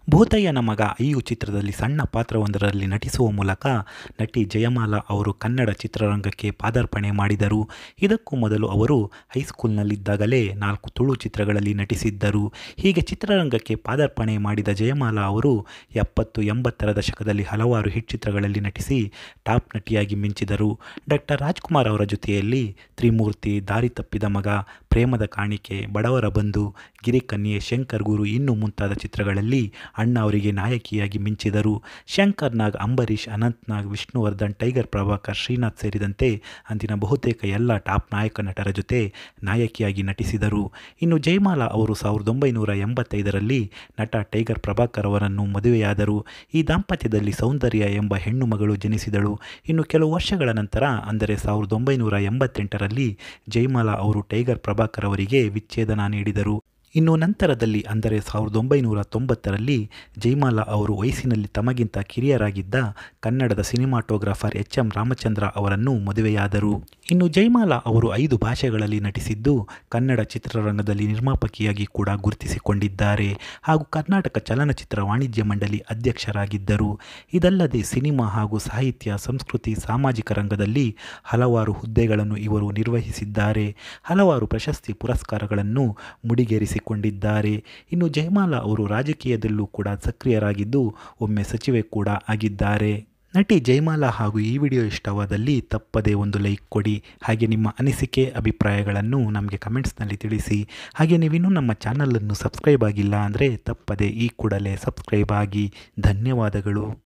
ಭೂತಯ್ಯನ ಮಗ ಅಯ್ಯು ಚಿತ್ರದಲ್ಲಿ ಸಣ್ಣ ಪಾತ್ರವೊಂದರಲ್ಲಿ ನಟಿಸುವ ಮೂಲಕ ನಟಿ ಜಯಮಾಲಾ ಅವರು ಕನ್ನಡ ಚಿತ್ರರಂಗಕ್ಕೆ ಪಾದಾರ್ಪಣೆ ಮಾಡಿದರು. ಇದಕ್ಕೂ ಮೊದಲು ಅವರು ಹೈಸ್ಕೂಲ್ನಲ್ಲಿದ್ದಾಗಲೇ 4 ತುಳು ಚಿತ್ರಗಳಲ್ಲಿ ನಟಿಸಿದ್ದರು. ಹೀಗೆ ಚಿತ್ರರಂಗಕ್ಕೆ ಪಾದಾರ್ಪಣೆ ಮಾಡಿದ ಜಯಮಾಲಾ ಅವರು 70-80ರ ದಶಕದಲ್ಲಿ ಹಲವಾರು ಹಿಟ್ ಚಿತ್ರಗಳಲ್ಲಿ ನಟಿಸಿ ಟಾಪ್ ನಟಿಯಾಗಿ ಮಿಂಚಿದರು. ಡಾಕ್ಟರ್ ರಾಜ್ಕುಮಾರ್ ಅವರ ಜೊತೆಯಲ್ಲಿ ತ್ರಿಮೂರ್ತಿ, ದಾರಿ ತಪ್ಪಿದ ಮಗ, ಪ್ರೇಮದ ಕಾಣಿಕೆ, ಬಡವರ ಬಂಧು, ಗಿರಿಕನ್ಯೆ, ಶಂಕರ್ ಗುರು ಇನ್ನೂ ಮುಂತಾದ ಚಿತ್ರಗಳಲ್ಲಿ ಅಣ್ಣ ಅವರಿಗೆ ನಾಯಕಿಯಾಗಿ ಮಿಂಚಿದರು. ಶಂಕರ್ ನಾಗ್, ಅಂಬರೀಷ್, ಅನಂತ್ ನಾಗ್, ವಿಷ್ಣುವರ್ಧನ್, ಟೈಗರ್ ಪ್ರಭಾಕರ್, ಶ್ರೀನಾಥ್ ಸೇರಿದಂತೆ ಅಂದಿನ ಬಹುತೇಕ ಎಲ್ಲ ಟಾಪ್ ನಾಯಕ ನಟರ ಜೊತೆ ನಾಯಕಿಯಾಗಿ ನಟಿಸಿದರು. ಇನ್ನು ಜಯಮಾಲಾ ಅವರು 1985ರಲ್ಲಿ ನಟ ಟೈಗರ್ ಪ್ರಭಾಕರ್ ಅವರನ್ನು ಮದುವೆಯಾದರು. ಈ ದಾಂಪತ್ಯದಲ್ಲಿ ಸೌಂದರ್ಯ ಎಂಬ ಹೆಣ್ಣು ಮಗಳು ಜನಿಸಿದಳು. ಇನ್ನು ಕೆಲವು ವರ್ಷಗಳ ನಂತರ ಅಂದರೆ 1988ರಲ್ಲಿ ಜಯಮಾಲಾ ಅವರು ಟೈಗರ್ ಪ್ರಭಾಕರ್ ಅವರಿಗೆ ವಿಚ್ಛೇದನ ನೀಡಿದರು. ಇನ್ನು ನಂತರದಲ್ಲಿ ಅಂದರೆ 1990ರಲ್ಲಿ ಜಯಮಾಲಾ ಅವರು ವಯಸ್ಸಿನಲ್ಲಿ ತಮಗಿಂತ ಕಿರಿಯರಾಗಿದ್ದ ಕನ್ನಡದ ಸಿನಿಮಾಟೋಗ್ರಾಫರ್ ಎಚ್. ಎಂ. ರಾಮಚಂದ್ರ ಅವರನ್ನು ಮದುವೆಯಾದರು. ಇನ್ನು ಜಯಮಾಲಾ ಅವರು 5 ಭಾಷೆಗಳಲ್ಲಿ ನಟಿಸಿದ್ದು ಕನ್ನಡ ಚಿತ್ರರಂಗದಲ್ಲಿ ನಿರ್ಮಾಪಕಿಯಾಗಿ ಕೂಡ ಗುರುತಿಸಿಕೊಂಡಿದ್ದಾರೆ ಹಾಗೂ ಕರ್ನಾಟಕ ಚಲನಚಿತ್ರ ವಾಣಿಜ್ಯ ಮಂಡಳಿ ಅಧ್ಯಕ್ಷರಾಗಿದ್ದರು. ಇದಲ್ಲದೆ ಸಿನಿಮಾ ಹಾಗೂ ಸಾಹಿತ್ಯ, ಸಂಸ್ಕೃತಿ, ಸಾಮಾಜಿಕ ರಂಗದಲ್ಲಿ ಹಲವಾರು ಹುದ್ದೆಗಳನ್ನು ಇವರು ನಿರ್ವಹಿಸಿದ್ದಾರೆ. ಹಲವಾರು ಪ್ರಶಸ್ತಿ ಪುರಸ್ಕಾರಗಳನ್ನು ಮುಡಿಗೇರಿಸಿಕೊಂಡಿದ್ದಾರೆ. ಇನ್ನು ಜಯಮಾಲಾ ಅವರು ರಾಜಕೀಯದಲ್ಲೂ ಕೂಡ ಸಕ್ರಿಯರಾಗಿದ್ದು ಒಮ್ಮೆ ಸಚಿವೆ ಕೂಡ ಆಗಿದ್ದಾರೆ. ನಟಿ ಜಯಮಾಲಾ ಹಾಗೂ ಈ ವಿಡಿಯೋ ಇಷ್ಟವಾದಲ್ಲಿ ತಪ್ಪದೇ ಒಂದು ಲೈಕ್ ಕೊಡಿ. ಹಾಗೆ ನಿಮ್ಮ ಅನಿಸಿಕೆ, ಅಭಿಪ್ರಾಯಗಳನ್ನು ನಮಗೆ ಕಮೆಂಟ್ಸ್ನಲ್ಲಿ ತಿಳಿಸಿ. ಹಾಗೆ ನೀವಿನ್ನೂ ನಮ್ಮ ಚಾನಲನ್ನು ಸಬ್ಸ್ಕ್ರೈಬ್ ಆಗಿಲ್ಲ ಅಂದರೆ ತಪ್ಪದೇ ಈ ಕೂಡಲೇ ಸಬ್ಸ್ಕ್ರೈಬ್ ಆಗಿ. ಧನ್ಯವಾದಗಳು.